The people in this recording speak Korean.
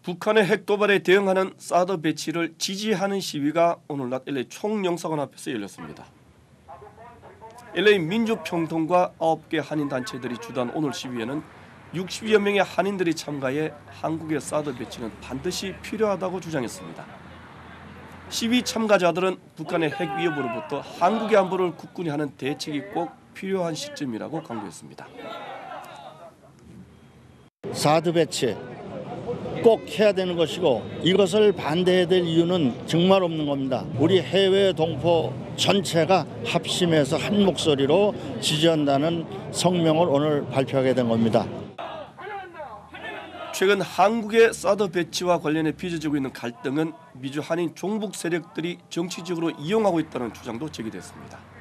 북한의 핵 도발에 대응하는 사드 배치를 지지하는 시위가 오늘 낮 LA 총영사관 앞에서 열렸습니다. LA 민주평통과 9개 한인단체들이 주도한 오늘 시위에는 60여 명의 한인들이 참가해 한국의 사드 배치는 반드시 필요하다고 주장했습니다. 시위 참가자들은 북한의 핵 위협으로부터 한국의 안보를 굳건히 하는 대책이 꼭 필요한 시점이라고 강조했습니다. 사드 배치 꼭 해야 되는 것이고 이것을 반대해야 될 이유는 정말 없는 겁니다. 우리 해외 동포 전체가 합심해서 한 목소리로 지지한다는 성명을 오늘 발표하게 된 겁니다. 최근 한국의 사드 배치와 관련해 빚어지고 있는 갈등은 미주 한인 종북 세력들이 정치적으로 이용하고 있다는 주장도 제기됐습니다.